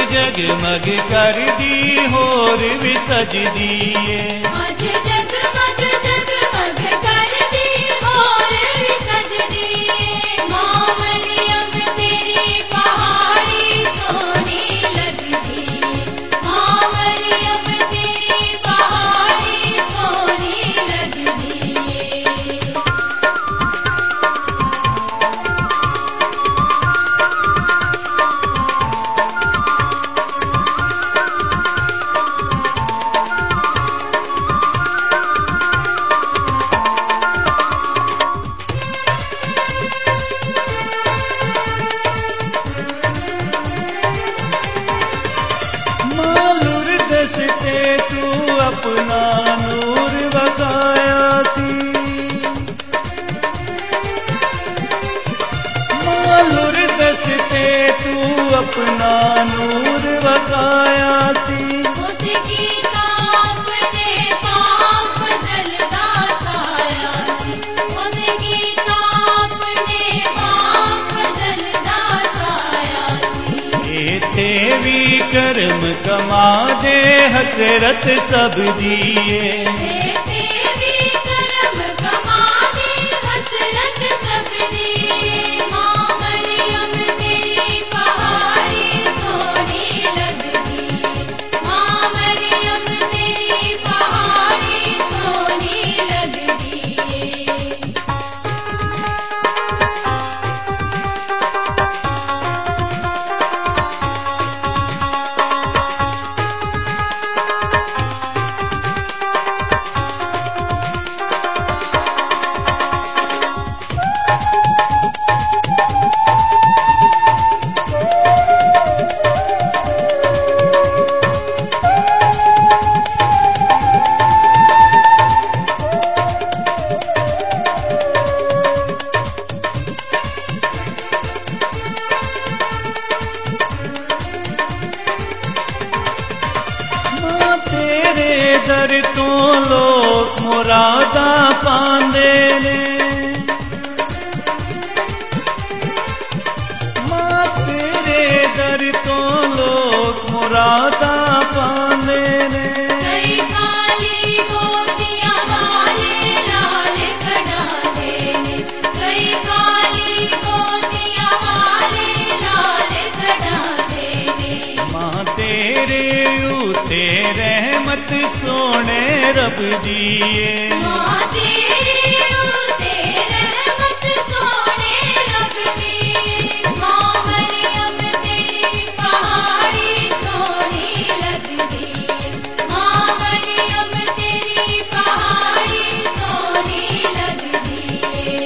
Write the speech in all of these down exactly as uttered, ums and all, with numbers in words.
जगमग कर दी होर भी सज दिए। अज जगमग जगमग कर दी होर भी सज दिए। माँ मरियम तेरी पहाड़ी सोनी लगदी। माँ मरियम तेरी पहाड़ी सोनी लगदी। तू अपना नूर बकाया सी। मालूर दसते तू अपना नूर बकाया सी। उसकी ताप ने पाप जलदा साया सी। उसकी ताप ने पाप जलदा साया सी। इत्थे भी कर्म कमा दे हसरत सब दिए। इत्थे भी कर्म कमा दे हसरत सब दिए। माँ मरियम तेरी पहाड़ी सोनी लगदी। माँ मरियम तेरी पहाड़ी सोनी लगदी। दर तो लोग मुरादा पांदे ने। मां तेरे दर तो लोग मुरादा पांदे ने। कई काली गोतियां वाले लाल कढ़ाते ने। कई काली गोतियां वाले लाल कढ़ाते ने। मां तेरे उते रहमत सोने रब दिए। माँ तेरी उते रहमत सोने रब दिए। माँ मरियम तेरी पहाड़ी सोनी लगदी। माँ मरियम तेरी पहाड़ी सोनी लगदी।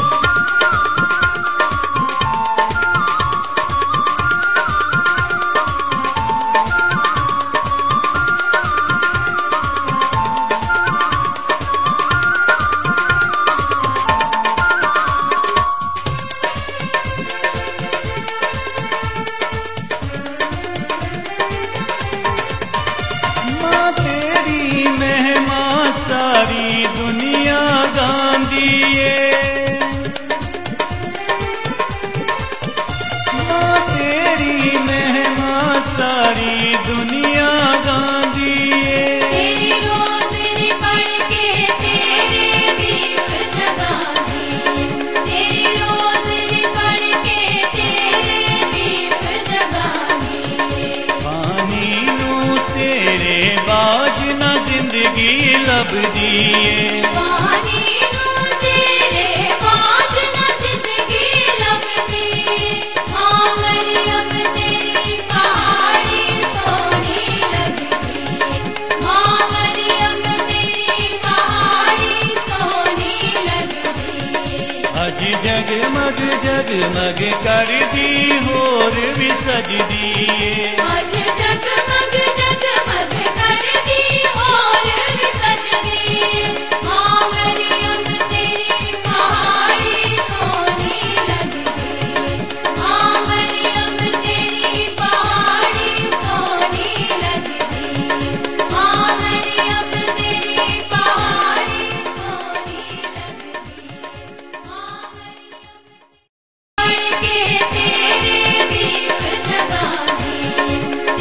सारी दुनिया गांधीए। मां तेरी महिमा सारी दुनिया गांधीए। तेरी रोज़नी पढ़ के तेरे दीप जगानी। तेरी रोज़नी पढ़ के तेरे दीप जगानी। पानी नू तेरे बाज ना जिंदगी लब दिए। पानी नू तेरे बाज ना जिंदगी लगदी। माँ मरियम तेरी पहाड़ी सोनी लगदी। माँ मरियम तेरी पहाड़ी सोनी लगदी। अज जगमग जगमग कर दी होर भी सज दिए। अज जगमग जगमग कर दी होर भी सज दिए। माँ मरियम तेरी पहाड़ी सोनी लगदी। माँ मरियम तेरी पहाड़ी सोनी लगदी। माँ मरियम तेरी पहाड़ी सोनी लगदी। माँ मरियम पढ़ के तेरे दीप जगानी।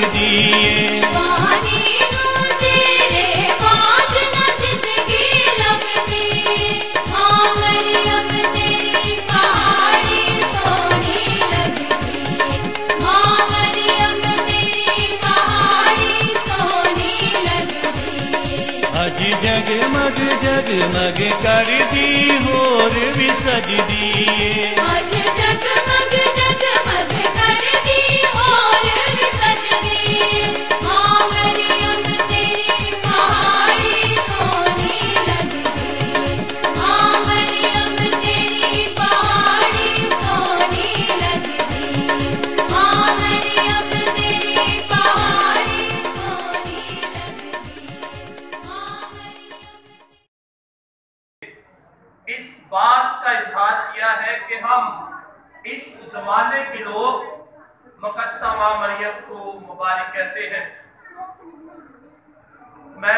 दिए। पानी नू तेरे बाज न जिंदगी लगती, मां मरियम तेरी पहाड़ी सोनी लगती, मां मरियम तेरी पहाड़ी सोनी लगती। अज जगमग जगमग कर दी होर भी सज दिए। आज जगमग जगमग कर दी और भी सज दी, मां मरियम तेरी पहाड़ी सोनी लगती, मां मरियम तेरी पहाड़ी सोनी लगती, मां मरियम तेरी पहाड़ी सोनी लगती, मां मरियम। इस बात का इजहार किया है कि हम इस जमाने के लोग मुकद्दसा मां मरियम को मुबारक कहते हैं। मैं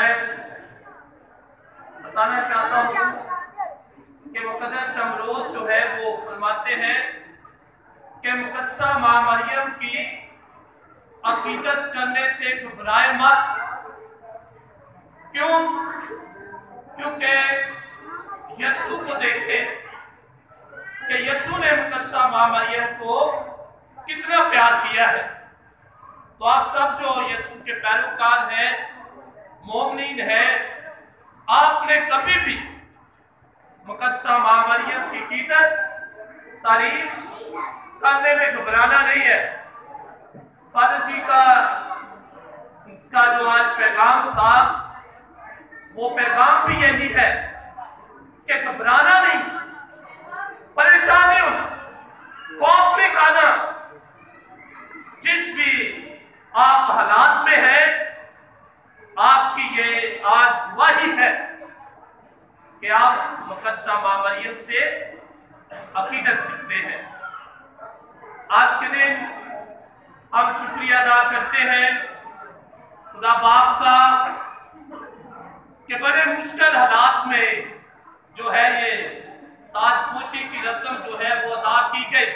बताना चाहता हूँ कि मुकद्दस शमरोज जो है वो फरमाते हैं कि मुकद्दसा मां मरियम की अकीदत करने से घबराए मत। क्यों? क्योंकि यीशु को देखें कि यीशु ने मुकद्दसा मां मरियम को कितना प्यार किया है। तो आप सब जो यीशु के पैरोकार हैं, मोमिन हैं, आपने कभी भी मुकद्दसा मां मरियम की कीमत तारीफ करने में घबराना नहीं है। फादर जी का का जो आज पैगाम था वो पैगाम भी यही है कि घबराना नहीं, परेशान नहीं होना, खौफ नहीं खाना। जिस भी आप हालात में हैं, आपकी ये आज वही है कि आप मुकद्दसा मां मरियम से अकीदत रखते हैं। आज के दिन हम शुक्रिया अदा करते हैं खुदा बाप का कि बड़े मुश्किल हालात में जो है ये ताजपोशी की रस्म जो है वो अदा की गई।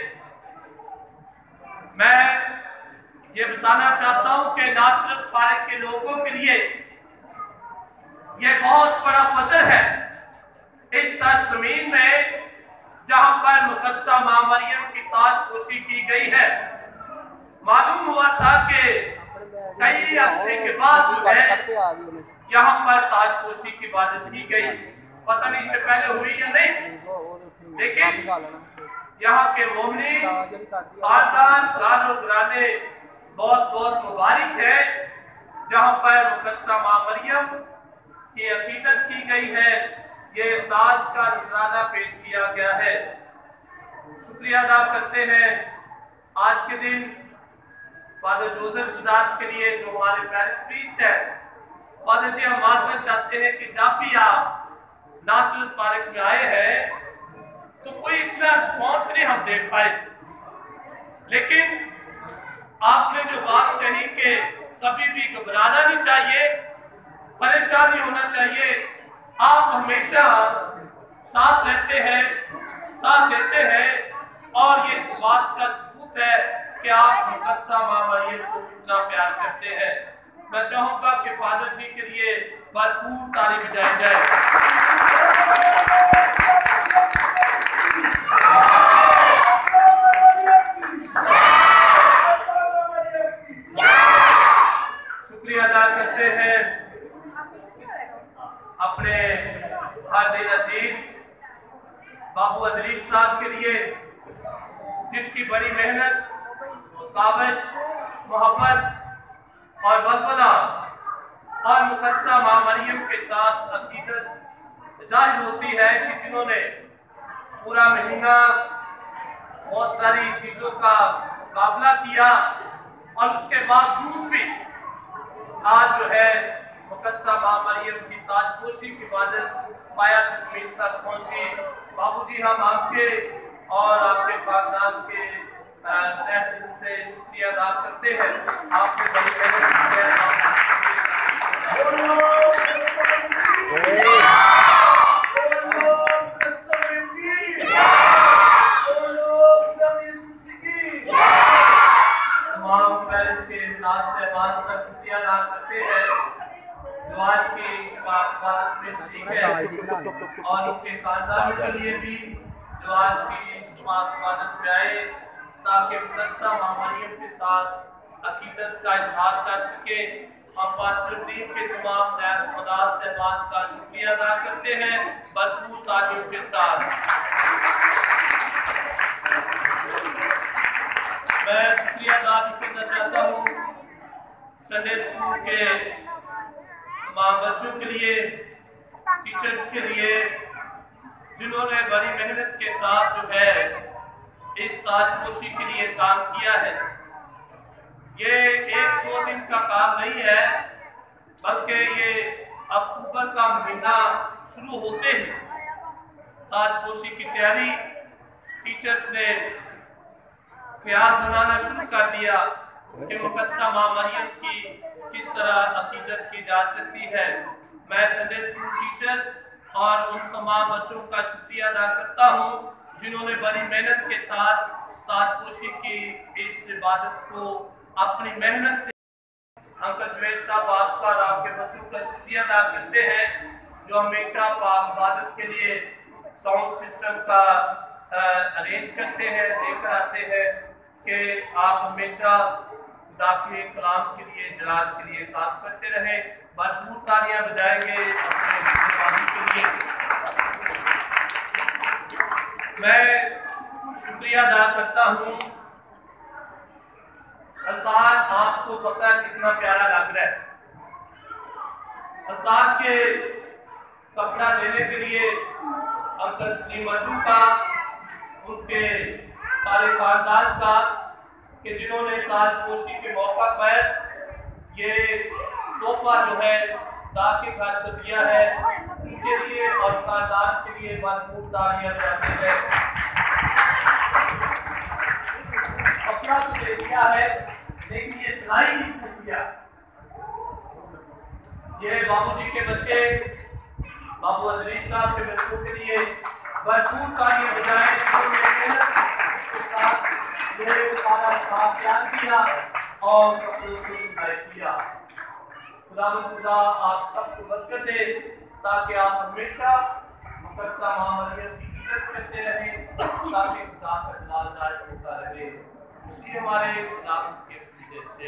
मैं ये बताना चाहता हूं कि नासरत पार्क के लोगों के लिए ये बहुत बड़ा फजल है इस सरजमीन में जहां पर मुकद्दसा मां मरियम की ताजपोशी की गई है। मालूम हुआ था कि कई अरसे के बाद जो है यहाँ पर ताजपोशी की इबादत की गई। पता नहीं इससे पहले हुई या नहीं, लेकिन यहाँ के मोमिन खानदान गानो घराने बहुत बहुत मुबारक है जहाँ पर मुकद्दसा मां मरियम की अकीदत की गई है। ये ताज का नजराना पेश किया गया है। शुक्रिया अदा करते हैं आज के दिन फादर जोसेफ शहजाद के लिए जो हमारे पैरिश प्रीस्ट है। फादर जी, हम माजरत चाहते हैं कि जब भी आप नासरत पार्क में आए हैं तो कोई इतना रिस्पॉन्स नहीं हम दे पाए, लेकिन आपने जो बात कही कि कभी भी घबराना नहीं चाहिए, परेशान नहीं होना चाहिए, आप हमेशा साथ रहते हैं, साथ देते हैं और ये इस बात का सबूत है कि आप मुकद्दसा मां मरियम को कितना प्यार करते हैं। मैं चाहूंगा कि फादर जी के लिए भरपूर ताली बजाई जाए। शुक्रिया अदा करते हैं अपने हार्दिक अजीज बाबू अदरीस साहब के लिए जिनकी बड़ी मेहनत, काविश, मोहब्बत और वलवला और मुकद्दसा मां मरियम के साथ अकीदत जाहिर होती है कि जिन्होंने पूरा महीना बहुत सारी चीज़ों का मुकाबला किया और उसके बावजूद भी आज जो है मुकद्दसा मां मरियम की ताजपोशी की इबादत पाया तकमील तक पहुंची। बाबूजी, हम आपके और आपके खानदान के तहे दिल से शुक्रिया अदा करते हैं। आपने बड़ी मेहनत की है। तमाम पैरिश के नाज सहबान और उनके खानदान के लिए भी जो आज की इस इबादत में आए, ताकि मुकद्दसा मां मरियम के साथ अकीदत का इजहार कर सके। हम पास्टर टीम के तमाम नायब खुदात साहबान का शुक्रिया अदा करते हैं भरपूर तालियों के साथ। मैं शुक्रिया अदा भी करना चाहता हूँ संडे स्कूल के तमाम बच्चों के लिए, टीचर्स के लिए, जिन्होंने बड़ी मेहनत के साथ जो है इस ताजपोशी के लिए काम किया है। ये एक दो दिन का काम नहीं है, बल्कि ये अक्टूबर का महीना शुरू होते ही ताजपोशी की तैयारी टीचर्स ने ख्याल बनाना शुरू कर दिया कि मुकद्दसा मां मरियम की किस तरह अकीदत की जा सकती है। मैं संडे स्कूल टीचर्स और उन तमाम बच्चों का शुक्रिया अदा करता हूँ जिन्होंने बड़ी मेहनत के साथ ताजपोशी की इस इबादत को अपनी मेहनत से। अंकल जवेद साहब आपका और आपके बच्चों का शुक्रिया अदा करते हैं जो हमेशा पाक इबादत के लिए साउंड सिस्टम का अरेंज करते हैं, लेकर आते हैं कि आप हमेशा खुदा के कलाम के लिए, जलाल के लिए काम करते रहे। भरपूर तालियां बजाएंगे अपने के लिए। मैं शुक्रिया अदा करता हूँ। अल्तार आपको पता है कितना प्यारा लग रहा है। अल्तार के कपड़ा देने के लिए अंकल श्रीमंतु का, उनके सारे खानदान का, कि जिन्होंने ताजपोशी के मौका पर ये तोहफा जो है दाके घर को दिया है, उनके लिए और खानदान के लिए भरपूर तालियां बजाते हैं। कपड़ा तो दे दिया है, लेकिन ये सिलाई किसने किया? ये बाबूजी के बच्चे, बाबू अजरीज साहब के बच्चों के लिए भरपूर तालियां बजाएं। के साथ ये सारा काम तैयार किया और कपड़ों को सिलाई किया। खुदावंद खुदा आप सबको बरकत दे, ताकि आप हमेशा मुकद्दसा मां मरियम की इज्जत करते रहें, ताकि खुदा का जलाल जाहिर होता रहे। इसी हमारे नाम के वसीले से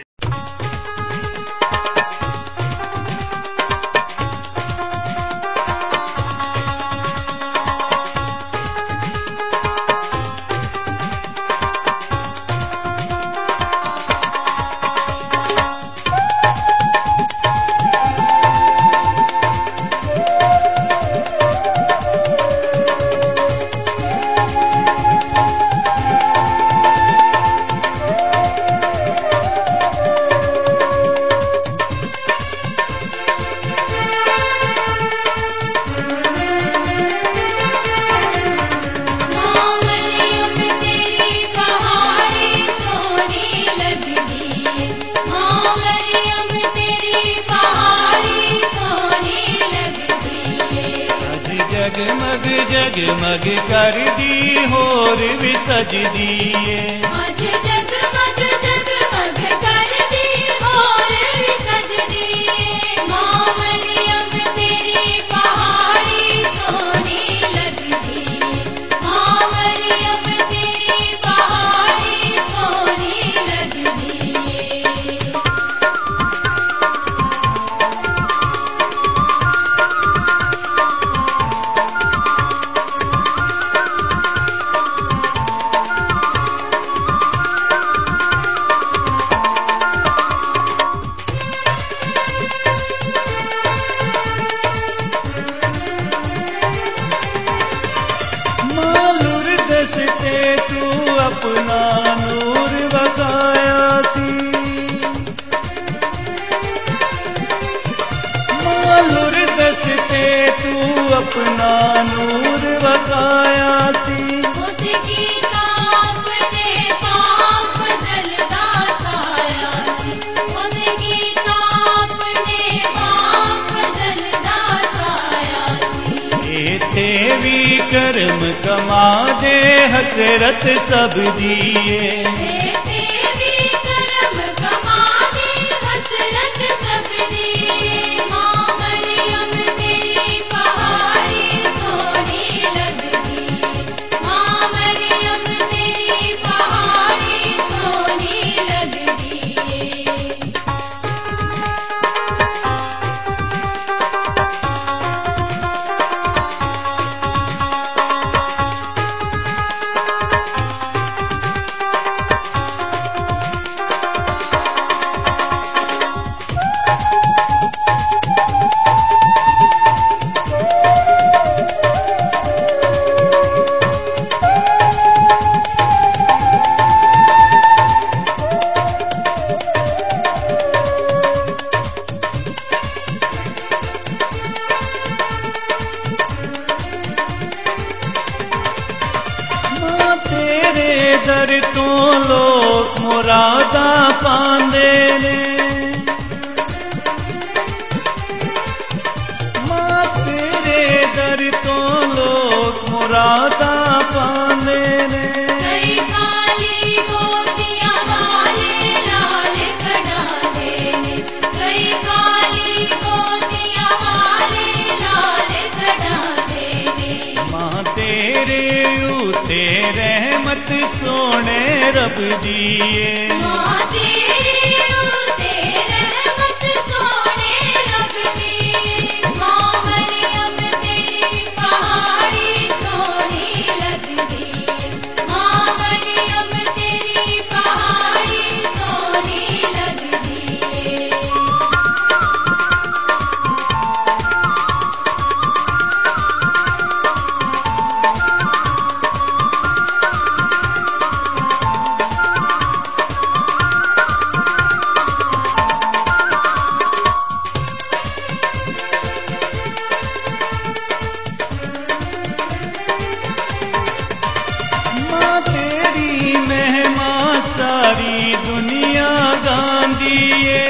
जगमग जगमग कर दी होर भी सज दिए। आज जगमग जगमग कर दी होर भी सज दिए। मां मरियम तेरी पहाड़ी सोनी लगदी। मां मरियम तेरी पहाड़ी सोनी लगदी। अपना नूर बकाया सी, मालूर दसते तू अपना नूर बकाया सी। उसकी ताप ने पाप जलदा साया सी। उसकी ताप ने पाप जलदा साया सी। ते भी कर्म कमा दे हसरत सब दिए। तेरी कर्म कमा दे हसरत सब दिए। मां मरियम तेरी पहाड़ी दर तो लोग मुरादा पांदे ने, मां तेरे दर तो लोग मुरादा पांदे ने। कई काली गोदियां वाले लाल कढ़ाते ने, कई काली गोदियां वाले लाल कढ़ाते ने। मां तेरे उते रहमत सोने रब दिए, मां तेरे उते रहमत सोने रब दी। मां मरियम तेरी पहाड़ी सोनी लगदी, मां मरियम तेरी पहाड़ी सोनी लगदी। मां तेरी महिमा सारी दुनिया गांदीए,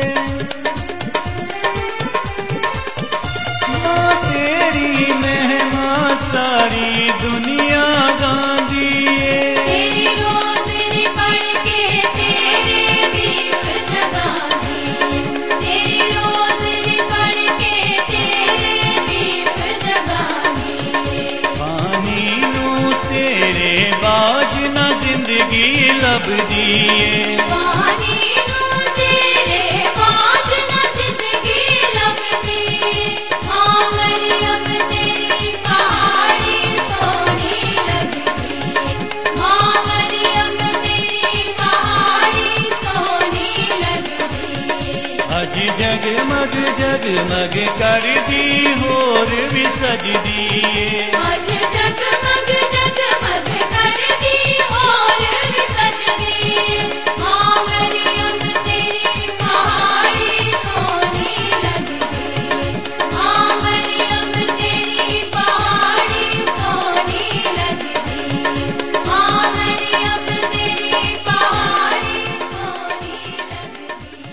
मां तेरी महिमा सारी दुनिया गांदीए। तेरी रोज़नी पढ़ के तेरे दीप जगाने, तेरी रोज़नी पढ़ के तेरे दीप जगाने। पानी नू तेरे बाज न जिंदगी लभदीए, पानी नू तेरे बाज न जिंदगी लगदी। मां मरियम तेरी पहाड़ी सोनी लगदी, मां मरियम तेरी पहाड़ी सोनी लगदी। अज जगमग जगमग कर दी होर भी सजदीए। आज जगमग जगमग कर दी और भी सजदी। मां मरियम तेरी पहाड़ी सोनी लगदी, मां मरियम तेरी पहाड़ी सोनी लगदी, मां मरियम तेरी पहाड़ी सोनी लगदी।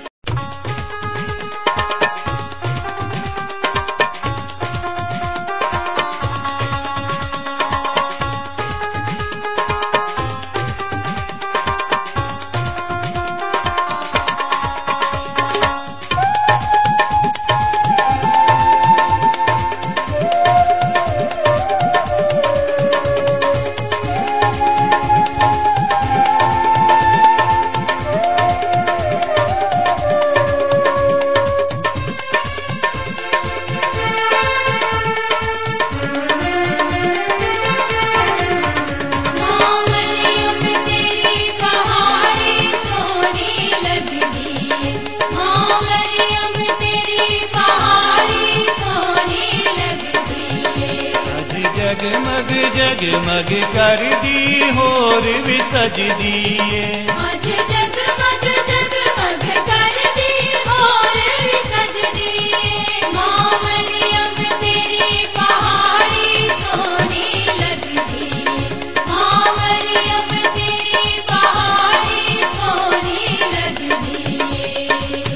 मां मरियम तेरी पहाड़ी सोनी लगदी, मां मरियम तेरी पहाड़ी सोनी लगदी। अज जगमग जगमग कर दी होर भी सजदीए। आज जगमग जगमग कर दी और भी सजदी। मां मरियम तेरी पहाड़ी सोनी लगदी, मां मरियम तेरी पहाड़ी सोनी लगदी।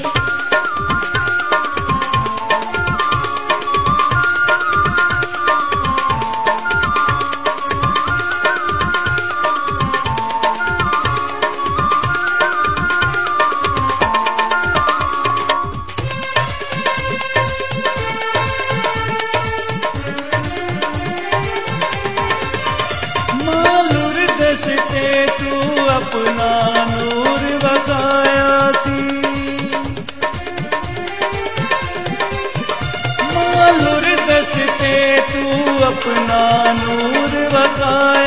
मालूर दसते तू अपना नूर बकाया सी, मालूर दसते तू अपना नूर बकाया